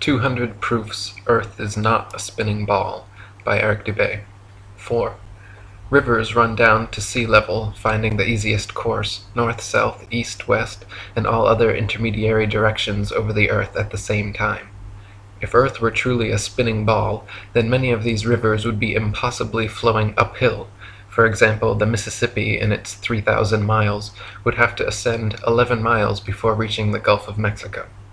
200 Proofs Earth is Not a Spinning Ball by Eric Dubay. 4. Rivers run down to sea level, finding the easiest course, north, south, east, west, and all other intermediary directions over the earth at the same time. If Earth were truly a spinning ball, then many of these rivers would be impossibly flowing uphill. For example, the Mississippi, in its 3,000 miles, would have to ascend 11 miles before reaching the Gulf of Mexico.